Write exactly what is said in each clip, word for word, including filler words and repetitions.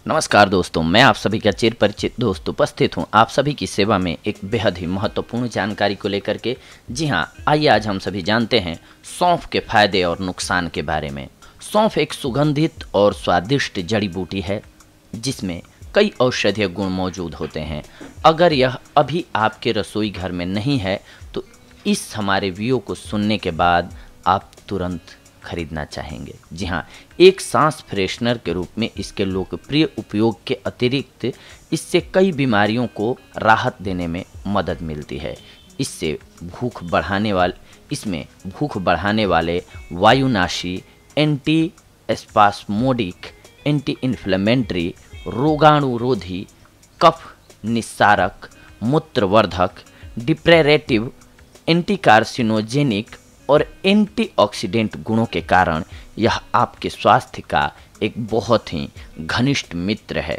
नमस्कार दोस्तों, मैं आप सभी का चिर परिचित दोस्त उपस्थित हूं आप सभी की सेवा में एक बेहद ही महत्वपूर्ण जानकारी को लेकर के। जी हां, आइए आज हम सभी जानते हैं सौंफ के फायदे और नुकसान के बारे में। सौंफ एक सुगंधित और स्वादिष्ट जड़ी बूटी है जिसमें कई औषधीय गुण मौजूद होते हैं। अगर यह अभी आपके रसोई घर में नहीं है तो इस हमारे वीडियो को सुनने के बाद आप तुरंत खरीदना चाहेंगे। जी हाँ, एक सांस फ्रेशनर के रूप में इसके लोकप्रिय उपयोग के अतिरिक्त इससे कई बीमारियों को राहत देने में मदद मिलती है। इससे भूख बढ़ाने वाले इसमें भूख बढ़ाने वाले वायुनाशी, एंटी स्पास्मोडिक, एंटी इन्फ्लेमेटरी, रोगाणुरोधी, कफ निस्सारक, मूत्रवर्धक, डिप्रेरेटिव, एंटी कार्सिनोजेनिक और एंटीऑक्सीडेंट गुणों के कारण यह आपके स्वास्थ्य का एक बहुत ही घनिष्ठ मित्र है।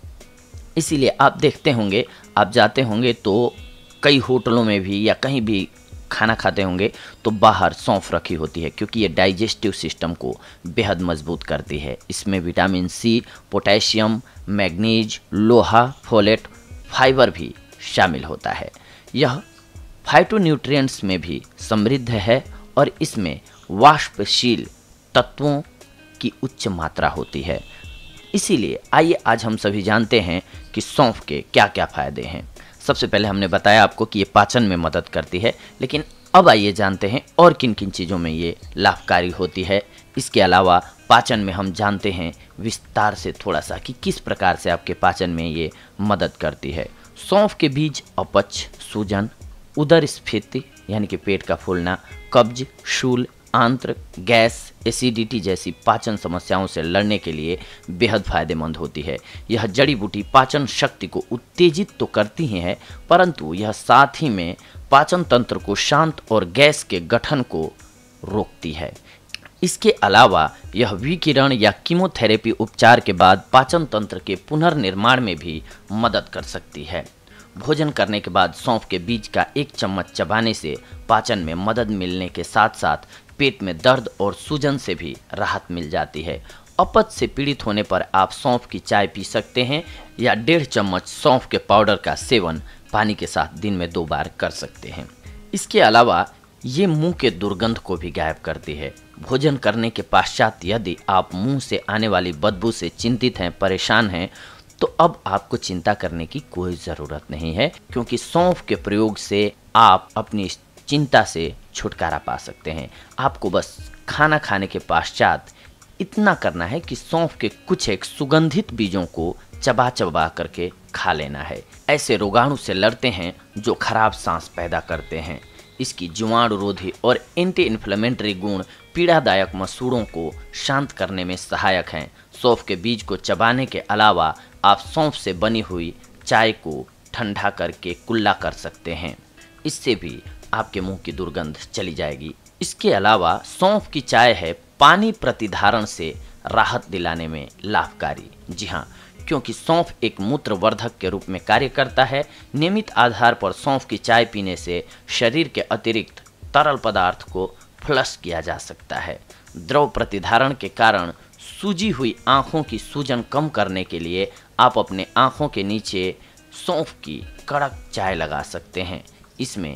इसीलिए आप देखते होंगे, आप जाते होंगे तो कई होटलों में भी या कहीं भी खाना खाते होंगे तो बाहर सौंफ रखी होती है, क्योंकि ये डाइजेस्टिव सिस्टम को बेहद मजबूत करती है। इसमें विटामिन सी, पोटेशियम, मैग्नीज, लोहा, फोलेट, फाइबर भी शामिल होता है। यह फाइटोन्यूट्रिएंट्स में भी समृद्ध है और इसमें वाष्पशील तत्वों की उच्च मात्रा होती है। इसीलिए आइए आज हम सभी जानते हैं कि सौंफ के क्या क्या फायदे हैं। सबसे पहले हमने बताया आपको कि ये पाचन में मदद करती है, लेकिन अब आइए जानते हैं और किन किन चीज़ों में ये लाभकारी होती है। इसके अलावा पाचन में हम जानते हैं विस्तार से थोड़ा सा कि किस प्रकार से आपके पाचन में ये मदद करती है। सौंफ के बीज अपच, सूजन, उदर स्फीति यानी कि पेट का फूलना, कब्ज, शूल, आंत्र, गैस, एसिडिटी जैसी पाचन समस्याओं से लड़ने के लिए बेहद फायदेमंद होती है। यह जड़ी बूटी पाचन शक्ति को उत्तेजित तो करती ही है, परंतु यह साथ ही में पाचन तंत्र को शांत और गैस के गठन को रोकती है। इसके अलावा यह विकिरण या कीमोथेरेपी उपचार के बाद पाचन तंत्र के पुनर्निर्माण में भी मदद कर सकती है। भोजन करने के बाद सौंफ के बीज का एक चम्मच चबाने से पाचन में मदद मिलने के साथ साथ पेट में दर्द और सूजन से भी राहत मिल जाती है। अपच से पीड़ित होने पर आप सौंफ की चाय पी सकते हैं या डेढ़ चम्मच सौंफ के पाउडर का सेवन पानी के साथ दिन में दो बार कर सकते हैं। इसके अलावा ये मुंह के दुर्गंध को भी गायब करती है। भोजन करने के पश्चात यदि आप मुंह से आने वाली बदबू से चिंतित हैं, परेशान हैं, तो अब आपको चिंता करने की कोई ज़रूरत नहीं है, क्योंकि सौंफ के प्रयोग से आप अपनी चिंता से छुटकारा पा सकते हैं। आपको बस खाना खाने के पश्चात इतना करना है कि सौंफ के कुछ एक सुगंधित बीजों को चबा चबा करके खा लेना है। ऐसे रोगाणु से लड़ते हैं जो खराब सांस पैदा करते हैं। इसकी जीवाणुरोधी और एंटी इन्फ्लेमेटरी गुण पीड़ादायक मसूड़ों को शांत करने में सहायक हैं। सौंफ के बीज को चबाने के अलावा आप सौंफ से बनी हुई चाय को ठंडा करके कुल्ला कर सकते हैं। इससे भी आपके मुंह की दुर्गंध चली जाएगी। इसके अलावा सौंफ की चाय है पानी प्रतिधारण से राहत दिलाने में लाभकारी। जी हाँ, क्योंकि सौंफ एक मूत्रवर्धक के रूप में कार्य करता है। नियमित आधार पर सौंफ की चाय पीने से शरीर के अतिरिक्त तरल पदार्थ को फ्लश किया जा सकता है। द्रव प्रतिधारण के कारण सूजी हुई आँखों की सूजन कम करने के लिए आप अपने आँखों के नीचे सौंफ की कड़क चाय लगा सकते हैं। इसमें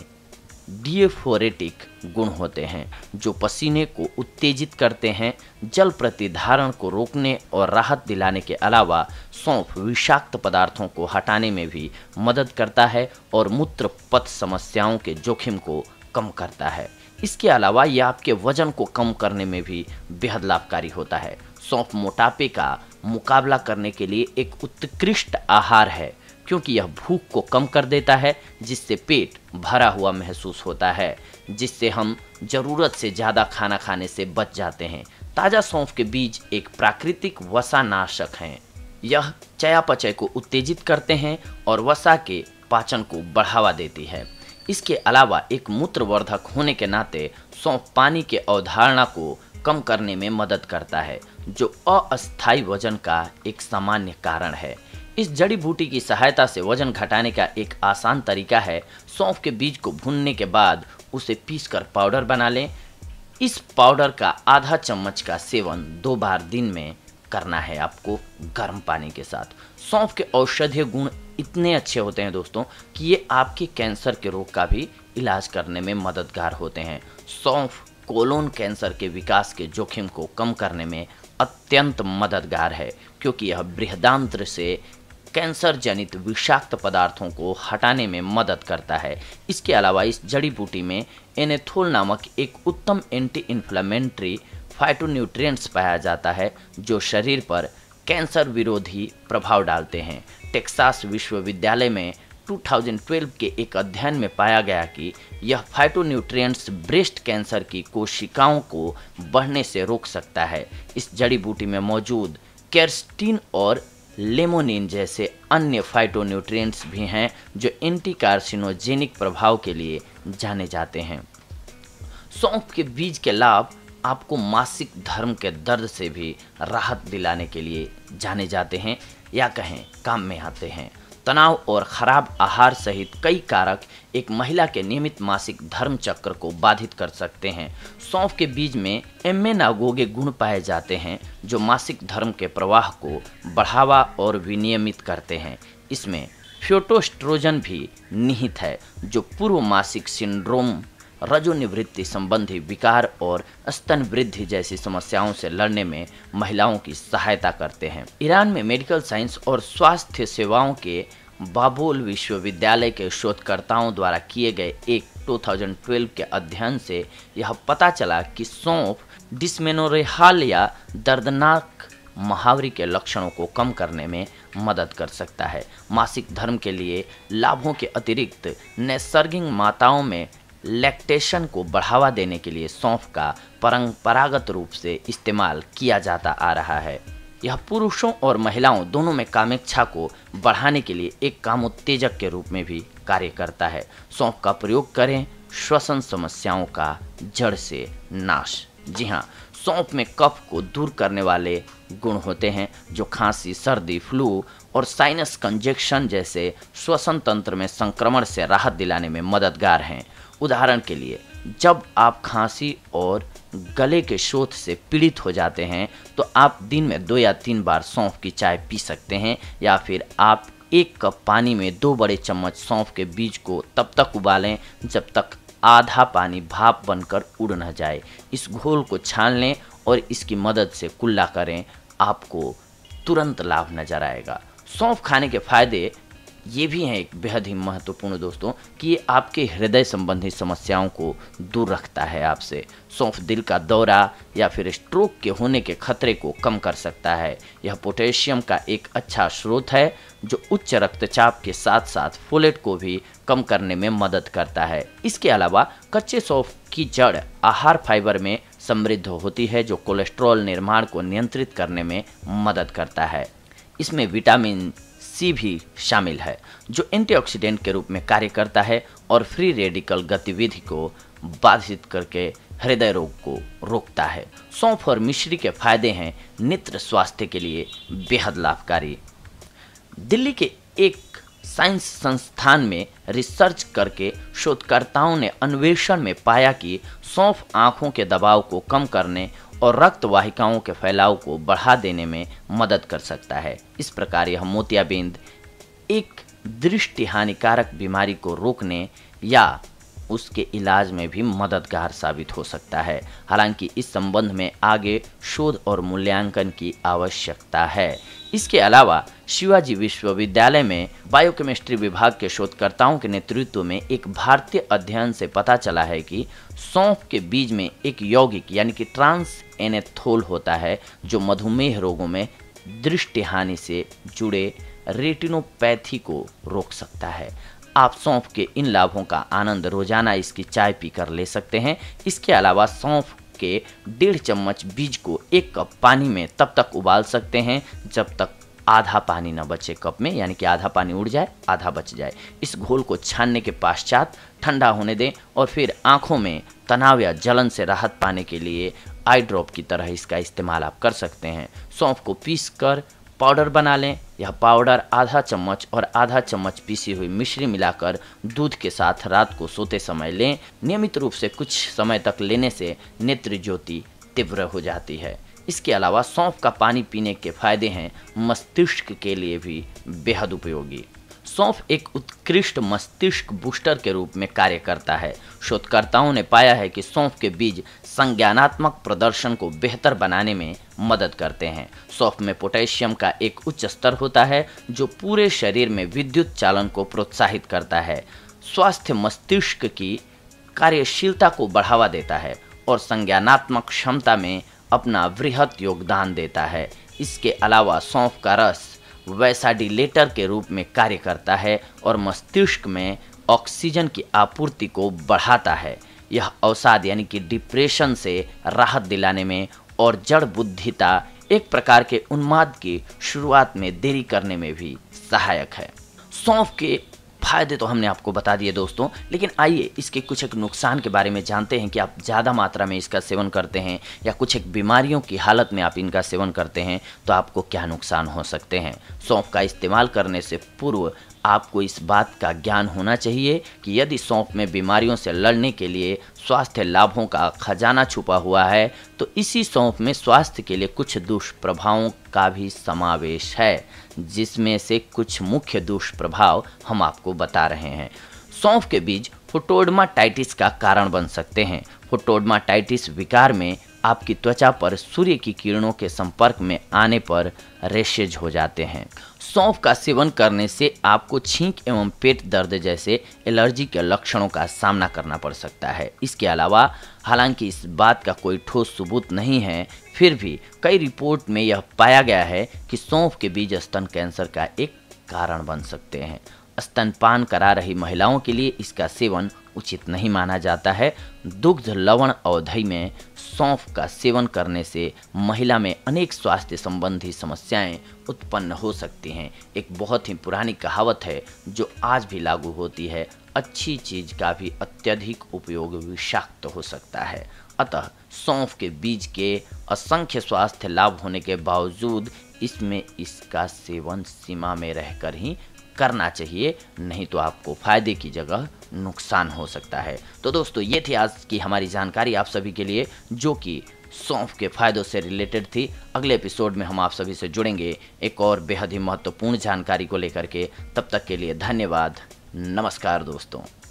डिएफोरेटिक गुण होते हैं जो पसीने को उत्तेजित करते हैं। जल प्रतिधारण को रोकने और राहत दिलाने के अलावा सौंफ विषाक्त पदार्थों को हटाने में भी मदद करता है और मूत्र पथ समस्याओं के जोखिम को कम करता है। इसके अलावा यह आपके वजन को कम करने में भी बेहद लाभकारी होता है। सौंफ मोटापे का मुकाबला करने के लिए एक उत्कृष्ट आहार है, क्योंकि यह भूख को कम कर देता है, जिससे पेट भरा हुआ महसूस होता है, जिससे हम ज़रूरत से ज़्यादा खाना खाने से बच जाते हैं। ताज़ा सौंफ के बीज एक प्राकृतिक वसानाशक हैं। यह चयापचय को उत्तेजित करते हैं और वसा के पाचन को बढ़ावा देती है। इसके अलावा एक मूत्रवर्धक होने के नाते सौंफ पानी के अवधारणा को कम करने में मदद करता है, जो अस्थायी वजन का एक सामान्य कारण है। इस जड़ी बूटी की सहायता से वजन घटाने का एक आसान तरीका है सौंफ के बीज को भूनने के बाद उसे पीसकर पाउडर बना लें। इस पाउडर का आधा चम्मच का सेवन दो बार दिन में करना है आपको गर्म पानी के साथ। सौंफ के औषधीय गुण इतने अच्छे होते हैं दोस्तों कि ये आपके कैंसर के रोग का भी इलाज करने में मददगार होते हैं। सौंफ कोलोन कैंसर के विकास के जोखिम को कम करने में अत्यंत मददगार है, क्योंकि यह बृहदान्त्र से कैंसर जनित विषाक्त पदार्थों को हटाने में मदद करता है। इसके अलावा इस जड़ी बूटी में एनेथोल नामक एक उत्तम एंटी इन्फ्लेमेटरी फाइटोन्यूट्रिएंट्स पाया जाता है, जो शरीर पर कैंसर विरोधी प्रभाव डालते हैं। टेक्सास विश्वविद्यालय में दो हज़ार बारह के एक अध्ययन में पाया गया कि यह फाइटोन्यूट्रिएंट्स ब्रेस्ट कैंसर की कोशिकाओं को बढ़ने से रोक सकता है। इस जड़ी बूटी में मौजूद केरस्टीन और लेमोनिन जैसे अन्य फाइटोन्यूट्रिएंट्स भी हैं जो एंटी कार्सिनोजेनिक प्रभाव के लिए जाने जाते हैं। सौंफ के बीज के लाभ आपको मासिक धर्म के दर्द से भी राहत दिलाने के लिए जाने जाते हैं या कहें काम में आते हैं। तनाव और खराब आहार सहित कई कारक एक महिला के नियमित मासिक धर्म चक्र को बाधित कर सकते हैं। सौंफ के बीज में एमेनागोगे गुण पाए जाते हैं जो मासिक धर्म के प्रवाह को बढ़ावा और विनियमित करते हैं। इसमें फ्यूटोस्ट्रोजन भी निहित है जो पूर्व मासिक सिंड्रोम, रजोनिवृत्ति संबंधी विकार और स्तन वृद्धि जैसी समस्याओं से लड़ने में महिलाओं की सहायता करते हैं। ईरान में मेडिकल साइंस और स्वास्थ्य सेवाओं के बाबुल विश्वविद्यालय के शोधकर्ताओं द्वारा किए गए एक दो हज़ार बारह के अध्ययन से यह पता चला कि सौंफ डिस्मेनोरेहाल या दर्दनाक महावरी के लक्षणों को कम करने में मदद कर सकता है। मासिक धर्म के लिए लाभों के अतिरिक्त नैसर्गिक माताओं में लैक्टेशन को बढ़ावा देने के लिए सौंफ का परंपरागत रूप से इस्तेमाल किया जाता आ रहा है। यह पुरुषों और महिलाओं दोनों में कामेच्छा को बढ़ाने के लिए एक कामोत्तेजक के रूप में भी कार्य करता है। सौंफ का प्रयोग करें श्वसन समस्याओं का जड़ से नाश। जी हाँ, सौंफ में कफ को दूर करने वाले गुण होते हैं जो खांसी, सर्दी, फ्लू और साइनस कंजेक्शन जैसे श्वसन तंत्र में संक्रमण से राहत दिलाने में मददगार हैं। उदाहरण के लिए, जब आप खांसी और गले के शोथ से पीड़ित हो जाते हैं तो आप दिन में दो या तीन बार सौंफ की चाय पी सकते हैं, या फिर आप एक कप पानी में दो बड़े चम्मच सौंफ के बीज को तब तक उबालें जब तक आधा पानी भाप बनकर उड़ न जाए। इस घोल को छान लें और इसकी मदद से कुल्ला करें, आपको तुरंत लाभ नजर आएगा। सौंफ खाने के फायदे ये भी हैं एक बेहद ही महत्वपूर्ण दोस्तों कि ये आपके हृदय संबंधी समस्याओं को दूर रखता है आपसे। सौंफ दिल का दौरा या फिर स्ट्रोक के होने के खतरे को कम कर सकता है। यह पोटेशियम का एक अच्छा स्रोत है जो उच्च रक्तचाप के साथ साथ फोलेट को भी कम करने में मदद करता है। इसके अलावा कच्चे सौंफ की जड़ आहार फाइबर में समृद्ध होती है जो कोलेस्ट्रॉल निर्माण को नियंत्रित करने में मदद करता है। इसमें विटामिन सी भी शामिल है जो एंटीऑक्सीडेंट के रूप में कार्य करता है और फ्री रेडिकल गतिविधि को बाधित करके हृदय रोग को रोकता है। सौंफ और मिश्री के फायदे हैं नेत्र स्वास्थ्य के लिए बेहद लाभकारी। दिल्ली के एक साइंस संस्थान में रिसर्च करके शोधकर्ताओं ने अन्वेषण में पाया कि सौंफ आँखों के दबाव को कम करने और रक्त वाहिकाओं के फैलाव को बढ़ा देने में मदद कर सकता है। इस प्रकार यह मोतियाबिंद एक दृष्टि हानिकारक बीमारी को रोकने या उसके इलाज में भी मददगार साबित हो सकता है। हालांकि इस संबंध में आगे शोध और मूल्यांकन की आवश्यकता है। इसके अलावा शिवाजी विश्वविद्यालय में बायोकेमिस्ट्री विभाग के शोधकर्ताओं के नेतृत्व में एक भारतीय अध्ययन से पता चला है कि सौंफ के बीज में एक यौगिक यानी कि ट्रांस एनेथोल होता है जो मधुमेह रोगों में दृष्टि हानि से जुड़े रेटिनोपैथी को रोक सकता है। आप सौंफ के इन लाभों का आनंद रोजाना इसकी चाय पीकर ले सकते हैं। इसके अलावा सौंफ के डेढ़ चम्मच बीज को एक कप पानी में तब तक उबाल सकते हैं जब तक आधा पानी न बचे कप में, यानी कि आधा पानी उड़ जाए आधा बच जाए। इस घोल को छानने के पश्चात ठंडा होने दें और फिर आंखों में तनाव या जलन से राहत पाने के लिए आई ड्रॉप की तरह इसका इस्तेमाल आप कर सकते हैं। सौंफ को पीस कर पाउडर बना लें। यह पाउडर आधा चम्मच और आधा चम्मच पीसी हुई मिश्री मिलाकर दूध के साथ रात को सोते समय लें। नियमित रूप से कुछ समय तक लेने से नेत्र ज्योति तीव्र हो जाती है। इसके अलावा सौंफ का पानी पीने के फायदे हैं मस्तिष्क के लिए भी बेहद उपयोगी। सौंफ एक उत्कृष्ट मस्तिष्क बूस्टर के रूप में कार्य करता है। शोधकर्ताओं ने पाया है कि सौंफ के बीज संज्ञानात्मक प्रदर्शन को बेहतर बनाने में मदद करते हैं। सौंफ में पोटेशियम का एक उच्च स्तर होता है जो पूरे शरीर में विद्युत चालन को प्रोत्साहित करता है, स्वास्थ्य मस्तिष्क की कार्यशीलता को बढ़ावा देता है और संज्ञानात्मक क्षमता में अपना वृहत योगदान देता है। इसके अलावा सौंफ का रस वैसाडिलेटर के रूप में कार्य करता है और मस्तिष्क में ऑक्सीजन की आपूर्ति को बढ़ाता है। यह अवसाद यानी कि डिप्रेशन से राहत दिलाने में और जड़ बुद्धिता एक प्रकार के उन्माद की शुरुआत में देरी करने में भी सहायक है। सौंफ के फायदे तो हमने आपको बता दिए दोस्तों, लेकिन आइए इसके कुछ एक नुकसान के बारे में जानते हैं कि आप ज़्यादा मात्रा में इसका सेवन करते हैं या कुछ एक बीमारियों की हालत में आप इनका सेवन करते हैं तो आपको क्या नुकसान हो सकते हैं। सौंफ का इस्तेमाल करने से पूर्व आपको इस बात का ज्ञान होना चाहिए कि यदि सौंफ में बीमारियों से लड़ने के लिए स्वास्थ्य लाभों का खजाना छुपा हुआ है तो इसी सौंफ में स्वास्थ्य के लिए कुछ दुष्प्रभावों का भी समावेश है, जिसमें से कुछ मुख्य दुष्प्रभाव हम आपको बता रहे हैं। सौंफ के बीज फोटोडर्माटाइटिस का कारण बन सकते हैं। फोटोडर्माटाइटिस विकार में आपकी त्वचा पर सूर्य की किरणों के संपर्क में आने पर रैशेज हो जाते हैं। सौंफ का सेवन करने से आपको छींक एवं पेट दर्द जैसे एलर्जी के लक्षणों का सामना करना पड़ सकता है। इसके अलावा हालांकि इस बात का कोई ठोस सबूत नहीं है, फिर भी कई रिपोर्ट में यह पाया गया है कि सौंफ के बीज स्तन कैंसर का एक कारण बन सकते हैं। स्तनपान करा रही महिलाओं के लिए इसका सेवन उचित नहीं माना जाता है। दुग्ध लवण अवधि में सौंफ का सेवन करने से महिला में अनेक स्वास्थ्य संबंधी समस्याएं उत्पन्न हो सकती हैं। एक बहुत ही पुरानी कहावत है जो आज भी लागू होती है, अच्छी चीज का भी अत्यधिक उपयोग विषाक्त हो सकता है। अतः सौंफ के बीज के असंख्य स्वास्थ्य लाभ होने के बावजूद इसमें इसका सेवन सीमा में रहकर ही करना चाहिए, नहीं तो आपको फायदे की जगह नुकसान हो सकता है। तो दोस्तों ये थी आज की हमारी जानकारी आप सभी के लिए जो कि सौंफ के फायदों से रिलेटेड थी। अगले एपिसोड में हम आप सभी से जुड़ेंगे एक और बेहद ही महत्वपूर्ण जानकारी को लेकर के। तब तक के लिए धन्यवाद। नमस्कार दोस्तों।